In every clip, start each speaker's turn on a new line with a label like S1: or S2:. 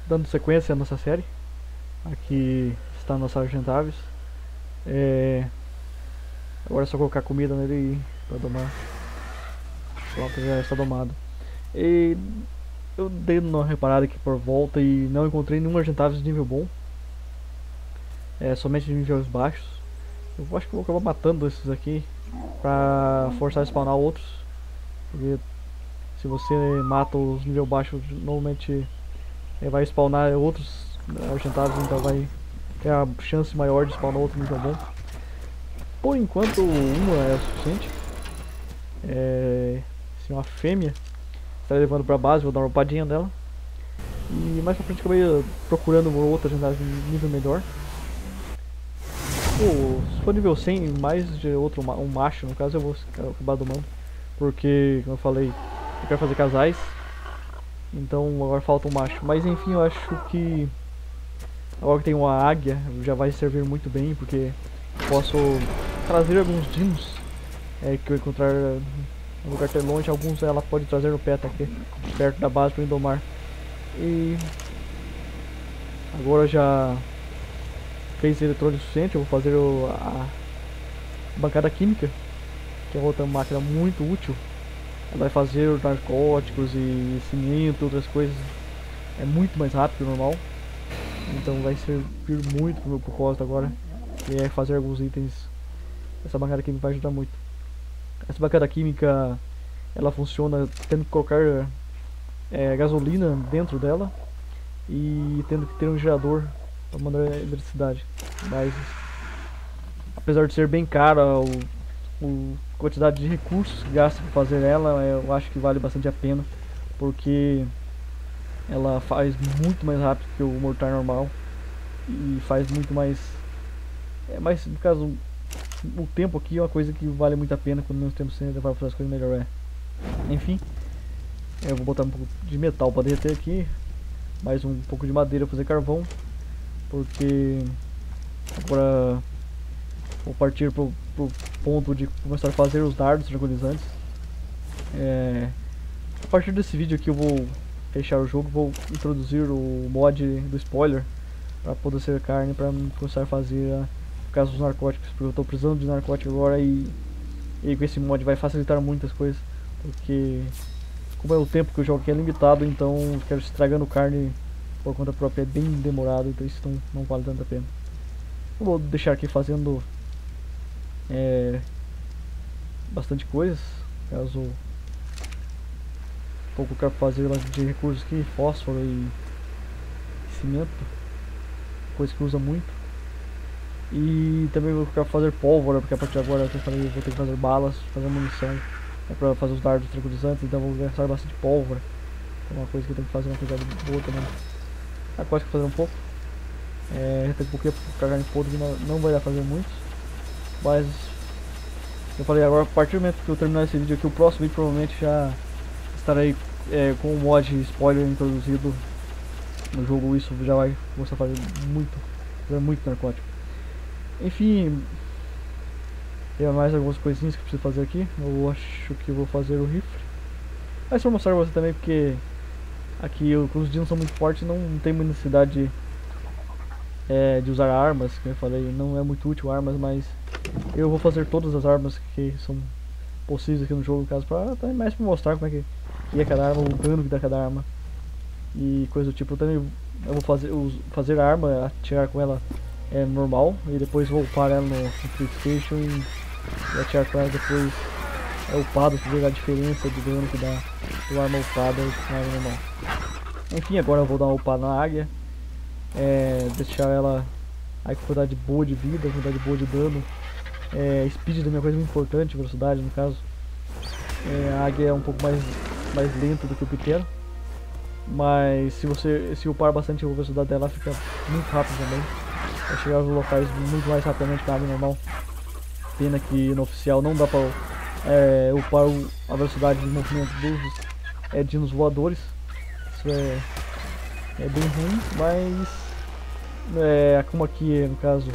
S1: dando sequência à nossa série. Aqui está nossa Argentavis. Agora é só colocar comida nele para domar. Pronto, já está domado. E eu dei uma reparada aqui por volta e não encontrei nenhum Argentavis de nível bom. Somente de níveis baixos. Eu acho que vou acabar matando esses aqui para forçar a spawnar outros. Porque se você mata os nível baixos, normalmente vai spawnar outros Argentavis, então vai ter a chance maior de spawnar outro nível bom. Por enquanto uma é o suficiente. Se uma fêmea está levando para base, vou dar uma upadinha nela. E mais pra frente acabei procurando uma outra Argentavis de nível melhor. Se for nível 100, mais de outro, um macho, no caso eu vou acabar domando. Porque, como eu falei, eu quero fazer casais. Então agora falta um macho. Mas enfim, eu acho que agora que tem uma águia já vai servir muito bem. Porque posso trazer alguns dinos que eu encontrar no lugar até longe. Alguns ela pode trazer no pé aqui, perto da base para endomar. E agora já fez eletrônico suficiente. Eu vou fazer a bancada química, que é outra máquina muito útil. Ela vai fazer narcóticos e cimento, outras coisas. É muito mais rápido que o normal. Então vai servir muito pro meu propósito agora, que é fazer alguns itens. Essa bancada química vai ajudar muito. Essa bancada química, ela funciona tendo que colocar gasolina dentro dela e tendo que ter um gerador para mandar eletricidade. Mas apesar de ser bem cara, a quantidade de recursos que gasta para fazer ela, eu acho que vale bastante a pena, porque ela faz muito mais rápido que o mortar normal e faz muito mais. Mas no caso, o tempo aqui é uma coisa que vale muito a pena quando nós temos que levar para fazer as coisas melhor. Enfim, eu vou botar um pouco de metal para derreter aqui, mais um pouco de madeira para fazer carvão, porque agora vou partir pro ponto de começar a fazer os dardos tranquilizantes. A partir desse vídeo aqui eu vou fechar o jogo, vou introduzir o mod do spoiler para poder ser carne, para começar a fazer por causa dos narcóticos, porque eu estou precisando de narcótico agora e com esse mod vai facilitar muitas coisas, porque como é o tempo que eu jogo aqui é limitado, então quero estragando carne por conta própria é bem demorado, então isso não vale tanto a pena. Eu vou deixar aqui fazendo bastante coisas, caso pouco eu quero fazer de recursos aqui, fósforo e cimento, coisa que usa muito. E também vou querer fazer pólvora, porque a partir de agora eu vou ter que fazer balas, fazer munição para fazer os dardos tranquilizantes, então vou gastar bastante pólvora. É uma coisa que eu tenho que fazer uma quantidade boa também. Quase que fazer um pouco. Tem um pouquinho para carne podre, não vai dar pra fazer muitos. Mas eu falei agora, a partir do momento que eu terminar esse vídeo aqui, o próximo vídeo provavelmente já estarei com o mod spoiler introduzido no jogo. Isso já vai começar a fazer muito narcótico. Enfim, tem mais algumas coisinhas que eu preciso fazer aqui. Eu acho que eu vou fazer o rifle. Mas vou mostrar pra você também, porque aqui os dinos são muito fortes, não tem muita necessidade de usar armas, como eu falei, não é muito útil armas, mas eu vou fazer todas as armas que são possíveis aqui no jogo, no caso, para mais pra mostrar como é que é cada arma, o dano que dá cada arma e coisa do tipo. Eu vou fazer a arma, atirar com ela normal e depois vou upar ela no PlayStation e atirar com ela depois upado, para ver a diferença de dano que dá do arma upada e arma normal. Enfim, agora eu vou dar uma upada na águia, deixar ela com quantidade boa de vida, quantidade boa de dano. Speed também é uma coisa muito importante, velocidade no caso. A águia é um pouco mais lenta do que o pitero, mas se upar bastante a velocidade dela fica muito rápido também. Vai chegar aos locais muito mais rapidamente que a águia normal. Pena que no oficial não dá pra upar a velocidade de movimento dos dinos voadores. Isso é bem ruim, mas como aqui no caso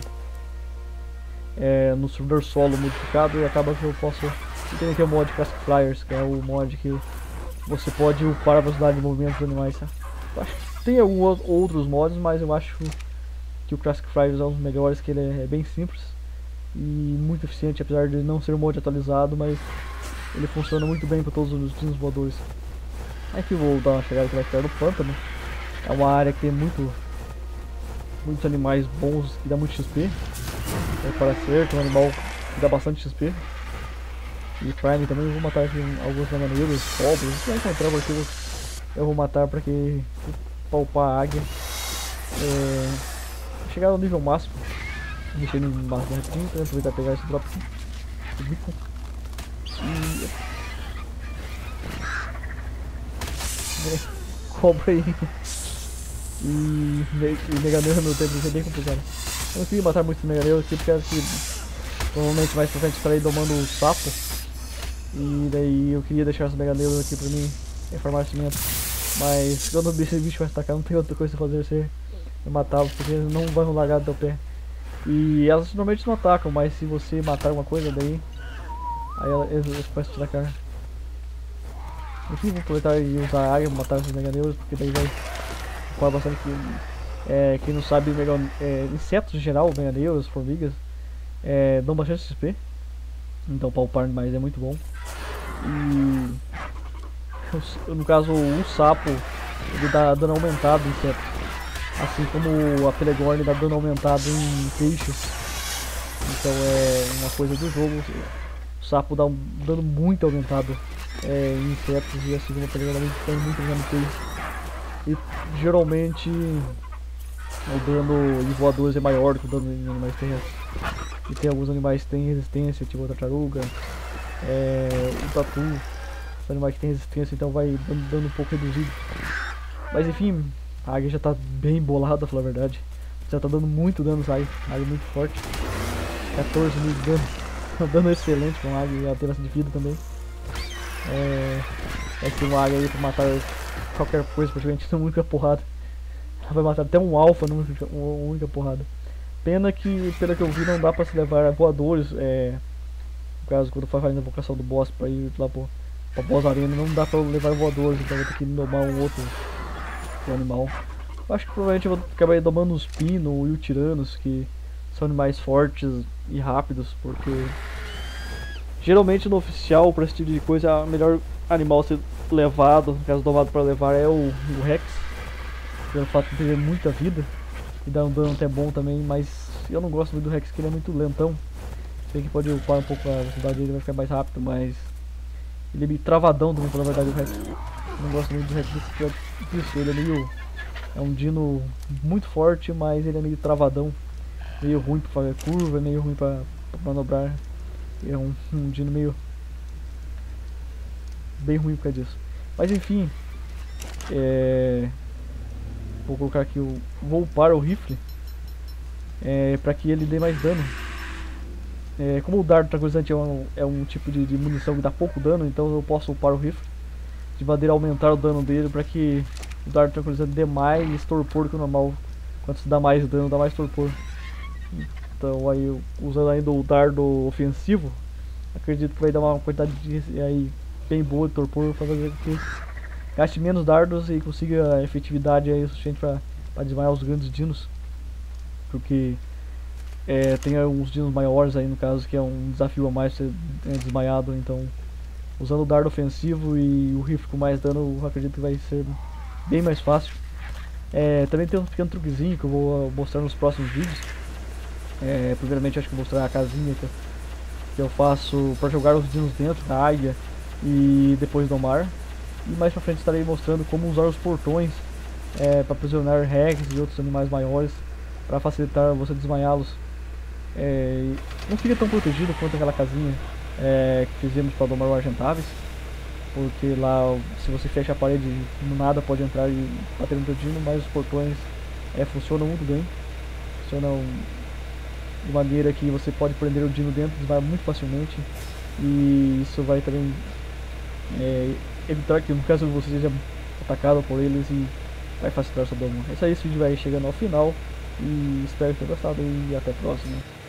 S1: no servidor solo modificado, e acaba que eu posso. E tem aqui o mod Classic Flyers, que é o mod que você pode upar a velocidade de movimento dos animais, tá? Tem alguns outros mods, mas eu acho que o Classic Fries é um dos melhores, que ele é bem simples e muito eficiente, apesar de não ser um mod atualizado, mas ele funciona muito bem para todos os dinos voadores. Aqui vou dar uma chegada aqui mais perto do pântano. É uma área que tem muitos animais bons que dá muito XP. Para ser um animal que dá bastante XP. E Prime também eu vou matar aqui alguns maneiros, cobras, você vai encontrar porque eu vou matar para que palpar a águia. Chegar no nível máximo. Deixei no máximo rapidinho, então aproveitar e pegar esse drop aqui. O bico. Cobra aí. E Meganeiro no tempo é bem complicado. Eu não consegui matar muitos Meganeuros aqui porque acho que provavelmente mais pra frente estarei domando o sapo. E daí eu queria deixar os Meganeuros aqui pra mim reformar cimento. Mas quando esse bicho vai atacar não tem outra coisa a fazer ser matá-los, porque eles não vão largar do teu pé. E elas normalmente não atacam, mas se você matar alguma coisa daí, aí eles começam a te atacar. Enfim, vou aproveitar e usar a águia para matar esses Meganeuros, porque daí vai ocupar bastante que quem não sabe, insetos em geral, Meganeuros, formigas, dão bastante XP. Então palpar mais é muito bom. E no caso o sapo, ele dá dano aumentado em insetos, assim como a Pelegorn dá dano aumentado em peixes. Então é uma coisa do jogo. O sapo dá um dano muito aumentado em insetos, e assim como a Pelegorn dá muito dano em peixes. E geralmente o dano em voadores é maior do que o dano em animais terrestres. E tem alguns animais que têm resistência, tipo a tartaruga, o tatu. Os animais que têm resistência, então vai dando um pouco reduzido. Mas enfim, a águia já tá bem bolada, pra falar a verdade. Já tá dando muito dano a águia muito forte. 14 mil de dano. Um dano excelente com a águia e a alteração de vida também. Vai ser uma águia aí pra matar qualquer coisa, praticamente numa única porrada. Ela vai matar até um alfa numa única porrada. Pena que, pelo que eu vi, não dá pra se levar a voadores. No caso, quando for fazendo a invocação do boss pra ir lá pra boss arena, não dá pra levar voadores, então eu vou ter que domar um outro animal. Eu acho que provavelmente eu vou acabar domando os Pino e o Tiranos, que são animais fortes e rápidos, porque geralmente no oficial, pra esse tipo de coisa, o melhor animal a ser levado, no caso domado pra levar, é o Rex, pelo fato de ter muita vida e dar um dano até bom também, mas eu não gosto muito do Rex, porque ele é muito lentão. Sei que pode upar um pouco a velocidade dele, vai ficar mais rápido, mas ele é meio travadão também, pela verdade, o Rex. Eu não gosto muito do Rex disso, ele é meio... é um dino muito forte, mas ele é meio travadão, meio ruim pra fazer curva, meio ruim pra manobrar. É um dino meio... bem ruim por causa disso. Mas enfim, vou colocar aqui vou upar o rifle para que ele dê mais dano. Como o dardo tranquilizante é um tipo de munição que dá pouco dano, então eu posso upar o rifle de maneira a aumentar o dano dele, para que o dardo tranquilizante dê mais torpor que o normal. Quando se dá mais dano, dá mais torpor. Então aí, usando ainda o dardo ofensivo, acredito que vai dar uma quantidade aí bem boa de torpor, para fazer com que gaste menos dardos e consiga a efetividade aí suficiente para desmaiar os grandes dinos. Porque tem alguns dinos maiores aí, no caso, que é um desafio a mais ser desmaiado. Então, usando o dardo ofensivo e o rifle com mais dano, eu acredito que vai ser bem mais fácil. Também tem um pequeno truquezinho que eu vou mostrar nos próximos vídeos. Primeiramente, acho que vou mostrar a casinha que eu faço para jogar os dinos dentro da águia e depois domar. E mais pra frente estarei mostrando como usar os portões para aprisionar Rex e outros animais maiores, para facilitar você desmaiá-los. Não fica tão protegido quanto aquela casinha que fizemos para domar o Argentavis, porque lá, se você fecha a parede, nada pode entrar e bater no teu dino, mas os portões funcionam muito bem. Funcionam de maneira que você pode prender o dino dentro e desmaiar muito facilmente, e isso vai também evitar que, no caso, você seja atacado por eles, e vai facilitar o seu domo. É isso aí, esse vídeo vai chegando ao final, e espero que tenham gostado, e até a próxima.